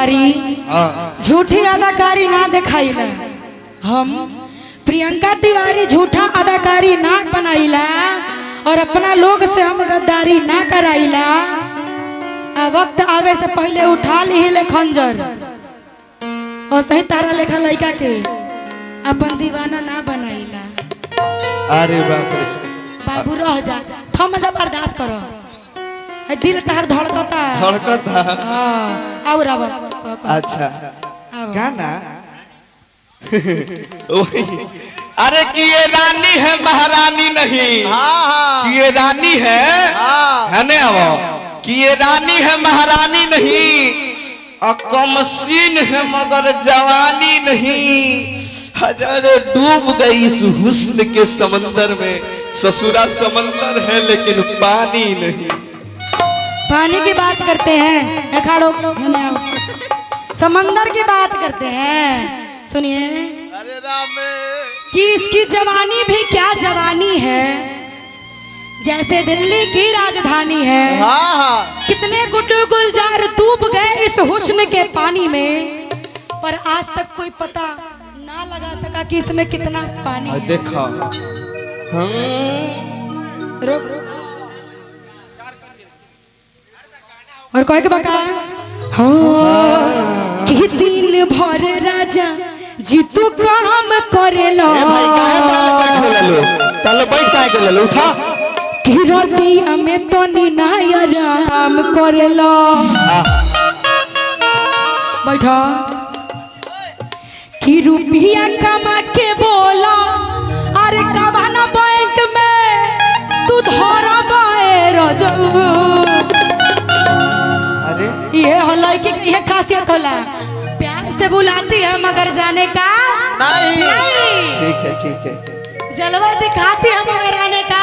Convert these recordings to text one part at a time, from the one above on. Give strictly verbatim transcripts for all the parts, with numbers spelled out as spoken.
तिवारी झूठी अदाकारी ना दिखाइला। हम प्रियंका तिवारी झूठा अदाकारी ना बनाइला और अपना लोग से हम गद्दारी ना कराइला। आ वक्त आवे से पहले उठा ली ले खंजर और सही तारा लेखा लड़का के अपन दीवाना ना बनाइला। अरे बाप रे बाबू रह जा, थम जा, बर्दाश्त करो। दिल तार धड़कता धड़कता हां और अब अच्छा गाना अरे कि ये रानी है महारानी नहीं। कि ये रानी है है ने अब कि ये रानी है महारानी नहीं और कमसीन है मगर जवानी नहीं। हजार डूब गई इस हुस्न के समंदर में, ससुरा समंदर है लेकिन पानी नहीं। पानी की बात करते हैं, अखाड़ो समंदर की बात करते हैं। सुनिए अरे राम कि इसकी जवानी भी क्या जवानी है, जैसे दिल्ली की राजधानी है। हाँ हाँ कितने गुड्डू गुलजार डूब गए इस हुस्न के पानी में, पर आज तक कोई पता ना लगा सका कि इसमें कितना पानी है। देखा हम रुक और कोई के बका हाँ कि दिन भर राजा जी तू काम करेला। ए भाई काहे बैठ गेलो तले बैठ काहे गेलो उठा कि रतिया में तो निनाय आराम करेला। बैठा कि रुपया कमा के बोला अरे कबाना बैंक में तू धरा बाए रजब। ये होला कि ये खासियत होला, प्यार से बुलाती है मगर जाने का नहीं, नहीं। ठीक है ठीक है जलवा दिखाती है मगर आने का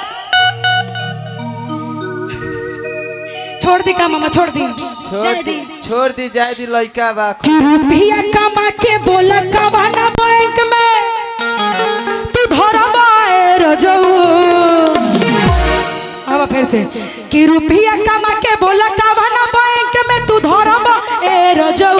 छोड़ दी का मामा छोड़ दी छोड़ दी छोड़ दी जाए दी लड़का बा। कि रुपया कमा के बोला कबाना बैंक में तू धरा बाए रजऊ। अब फिर से कि रुपया कमा के बोला कबाना बैंक में तू धरा बाए रजऊ।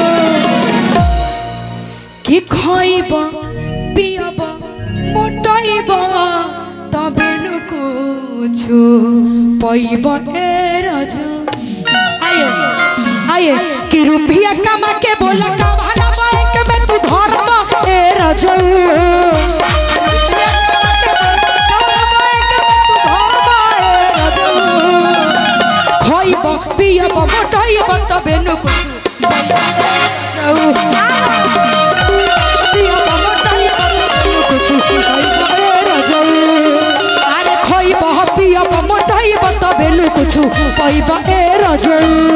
कि खाइब पियब मोटाइब तबे न कुछ पाइब ए रजऊ। आइए आइए कि रुपया कमा के बोला कबाना बैंक में तू धरा बाए रजऊ। पियब मोटाइब तबे न कुछ अरे खोइब पियब मोटाइब तबे न कुछ पाइब ए रजऊ।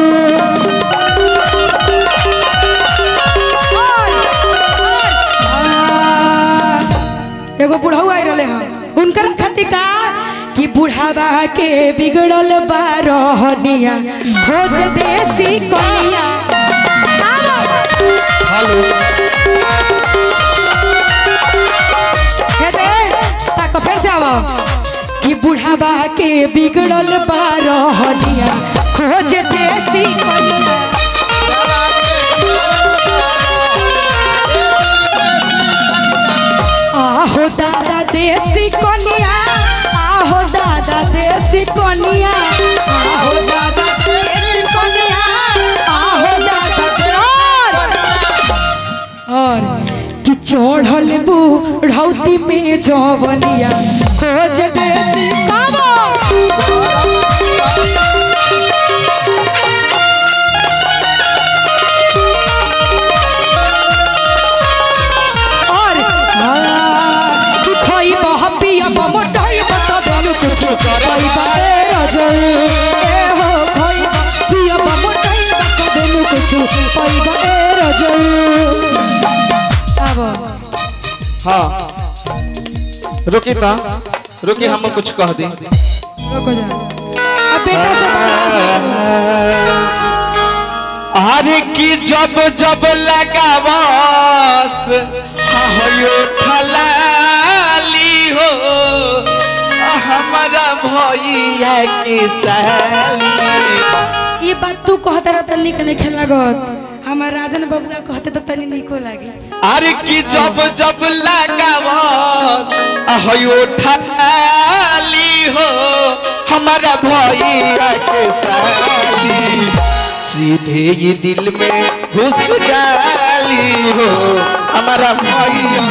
एगो बुढ़ऊ आई रहे हैं उनकर खतिका कि बुढ़ावा के बिगड़ल बारहनिया खोज देसी कनिया। हेलो ताको फिर से आओ कि बुढ़ावा के बिगड़ल बारहनिया खोज देसी कनिया। आहो दादा देसी कनिया, आहो दादा देसी कनिया, आहो दादा देसी कनिया, आहो दादा। और कि चढ़ल बूढ़ौती में जवनिया खोज देसी काबो। और कि खाइब पियब मोटाइब तबे न कुछ पाइब ए रजऊ। ए हो खाइब पियब मोटाइब तबे न कुछ पाइब ए रजऊ। अब हाँ रुकी ता रुकी हम कुछ कह दी। रुको जा अब बेटा से अरे कि जब जब लगावस हो ठलाली हो हमारा भैया की साली। ये बात तू कहता रहता निक नहीं खेल लगत हमार राजन बबुआ कहते तो तनी निको लागे। अरे की जब जब लगावो अहो ठाली हो हमारा भैया के साली सीधे ये दिल में घुस जाली हो हमारा भैया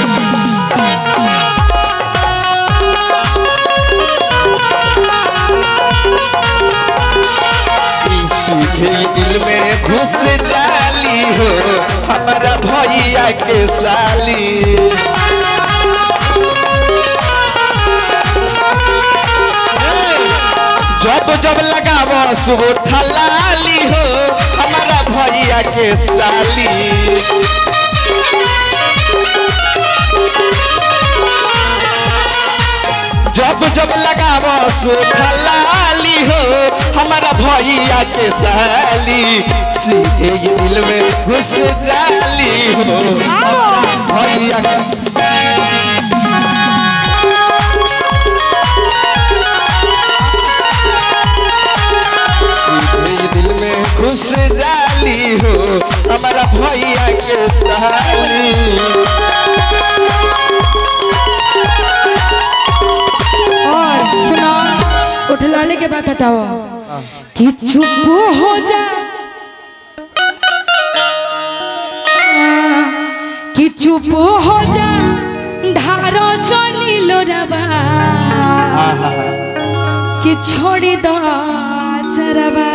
सीधे दिल में घुस जाली हो हमारा भैया के साली जब जब लगावो सुबह ठलाली हो हमारा भैया के साली जब जब लगावो सुबह ठलाली हो हमारा भैया के साली सीधे ये दिल में घुस जाली हो भैया दिल में घुस जाली हो हमारा भैया के साली और सुना उठलाने के बाद हटाओ कि चुप हो जा कि चुप हो जा ढारो चली लो रबा कि छोड़ी दो चरबा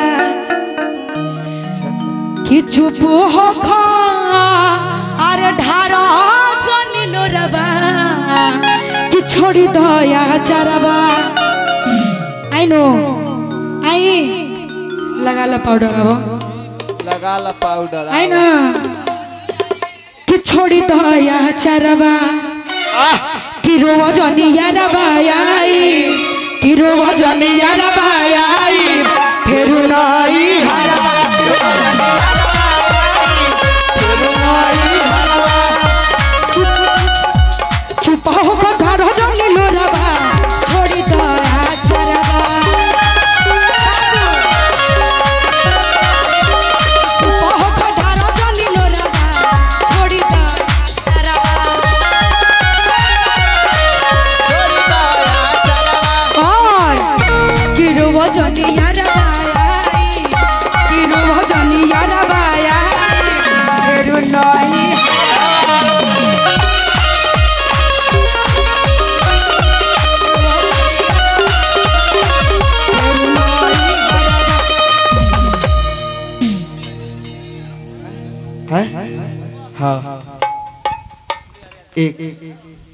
कि चुप हो खा अरे ढारो चली लो रबा कि छोड़ी दो या चरबा आई नो आई लगा ला पाउडर अब लगा ला पाउडर आई ना कि छोड़ी दो या चरबा कि रोवा जनिया रबाई कि रोवा जनिया रबाई फिर नाई हरा चुप हो को घरो जनी लो रबा छोड़ी दो या चरबा चुप हो को घरो जनी लो रबा छोड़ी दो चरबा और किरो वजनिया रबाई किरो वजनिया रबाई फिर नहीं है हाँ एक